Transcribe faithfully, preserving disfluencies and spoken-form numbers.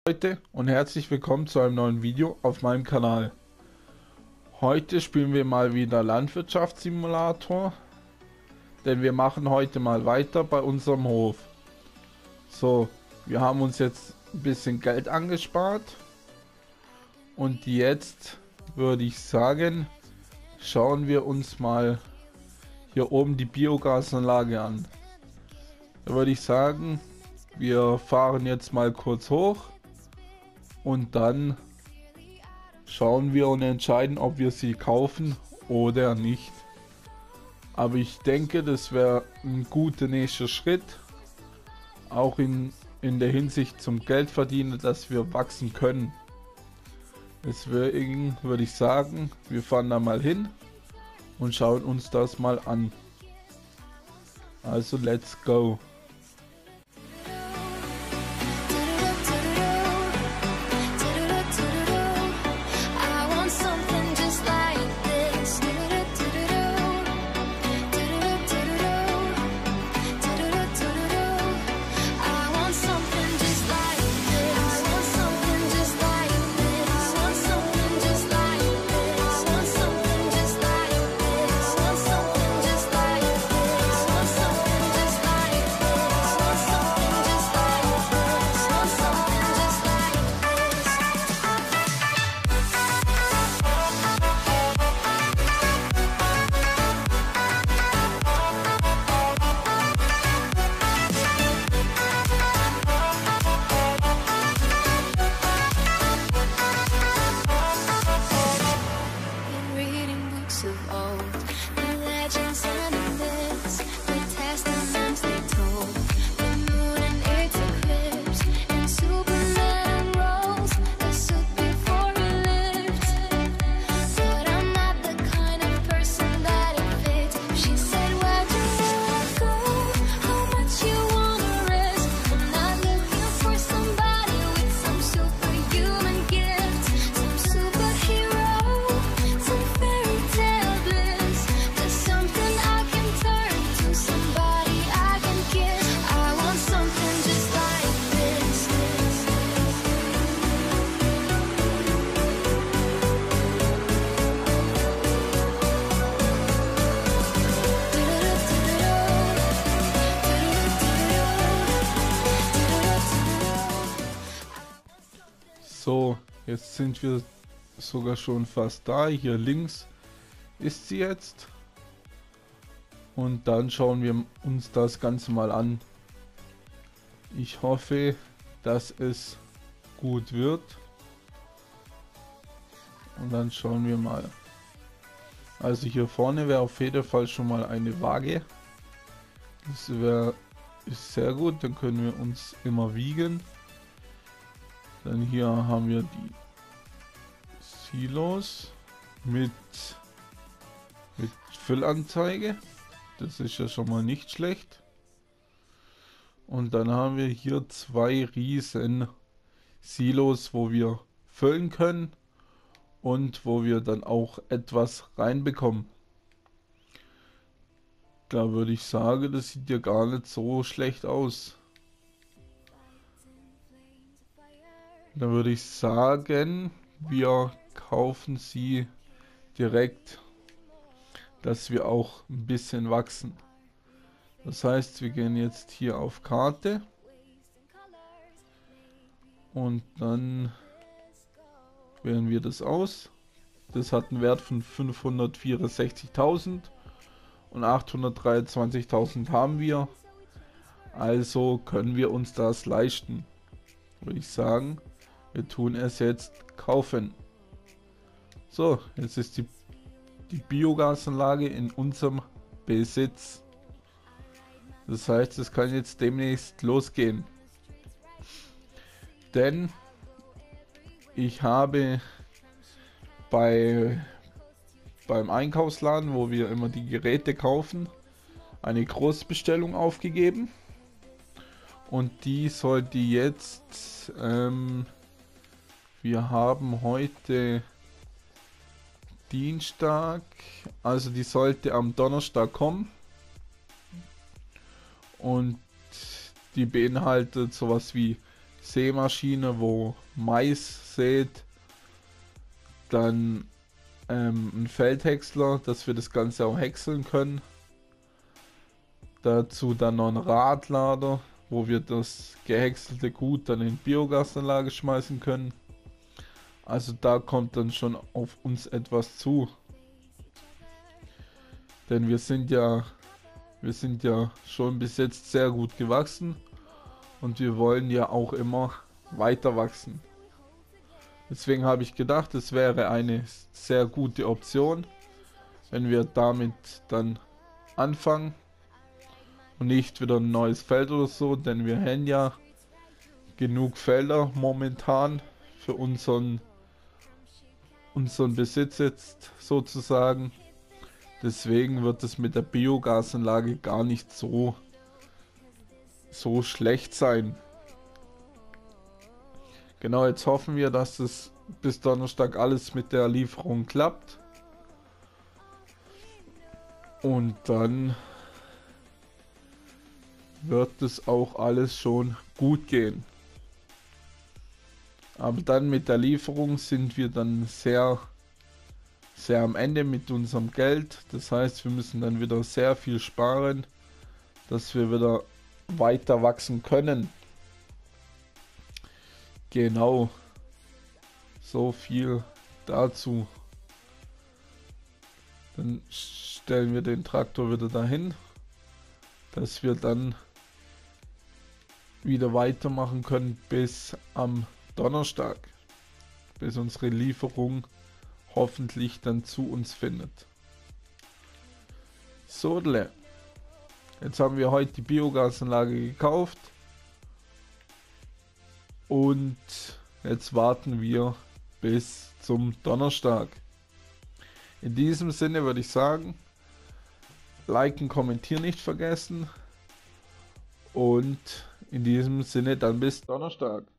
Leute und herzlich willkommen zu einem neuen Video auf meinem Kanal. Heute spielen wir mal wieder Landwirtschaftssimulator, denn wir machen heute mal weiter bei unserem Hof. So, wir haben uns jetzt ein bisschen Geld angespart und jetzt würde ich sagen, schauen wir uns mal hier oben die Biogasanlage an. Da würde ich sagen, wir fahren jetzt mal kurz hoch. Und dann schauen wir und entscheiden, ob wir sie kaufen oder nicht. Aber ich denke, das wäre ein guter nächster Schritt. Auch in, in der Hinsicht zum Geldverdienen, dass wir wachsen können. Deswegen würde ich sagen, wir fahren da mal hin und schauen uns das mal an. Also let's go. So, jetzt sind wir sogar schon fast da. Hier links ist sie jetzt. Und dann schauen wir uns das Ganze mal an. Ich hoffe, dass es gut wird. Und dann schauen wir mal. Also hier vorne wäre auf jeden Fall schon mal eine Waage. Das wäre ist sehr gut, dann können wir uns immer wiegen. Dann hier haben wir die Silos mit, mit Füllanzeige. Das ist ja schon mal nicht schlecht. Und dann haben wir hier zwei riesen Silos, wo wir füllen können und wo wir dann auch etwas reinbekommen. Da würde ich sagen, das sieht ja gar nicht so schlecht aus. Dann würde ich sagen, wir kaufen sie direkt, dass wir auch ein bisschen wachsen. Das heißt, wir gehen jetzt hier auf Karte und dann wählen wir das aus. Das hat einen Wert von fünfhundertvierundsechzigtausend und achthundertdreiundzwanzigtausend haben wir. Also können wir uns das leisten, würde ich sagen. Wir tun es jetzt kaufen. So, jetzt ist die, die Biogasanlage in unserem Besitz. Das heißt, es kann jetzt demnächst losgehen. Denn ich habe bei beim Einkaufsladen, wo wir immer die Geräte kaufen, eine Großbestellung aufgegeben. Und die sollte jetzt ähm, wir haben heute Dienstag, also die sollte am Donnerstag kommen. Und die beinhaltet sowas wie Sämaschine, wo Mais sät, dann ähm, ein Feldhäcksler, dass wir das Ganze auch häckseln können. Dazu dann noch ein Radlader, wo wir das gehäckselte Gut dann in Biogasanlage schmeißen können. Also da kommt dann schon auf uns etwas zu. Denn wir sind ja, wir sind ja schon bis jetzt sehr gut gewachsen und wir wollen ja auch immer weiter wachsen. Deswegen habe ich gedacht, es wäre eine sehr gute Option, wenn wir damit dann anfangen und nicht wieder ein neues Feld oder so, denn wir haben ja genug Felder momentan für unseren, unseren Besitz jetzt sozusagen. Deswegen wird es mit der Biogasanlage gar nicht so, so schlecht sein. Genau, jetzt hoffen wir, dass es bis Donnerstag alles mit der Lieferung klappt. Und dann wird es auch alles schon gut gehen. Aber dann mit der Lieferung sind wir dann sehr, sehr am Ende mit unserem Geld. Das heißt, wir müssen dann wieder sehr viel sparen, dass wir wieder weiter wachsen können. Genau, so viel dazu. Dann stellen wir den Traktor wieder dahin, dass wir dann wieder weitermachen können bis am Donnerstag, bis unsere Lieferung hoffentlich dann zu uns findet. So, jetzt haben wir heute die Biogasanlage gekauft. Und jetzt warten wir bis zum Donnerstag. In diesem Sinne würde ich sagen, liken, kommentieren nicht vergessen. Und in diesem Sinne dann bis Donnerstag.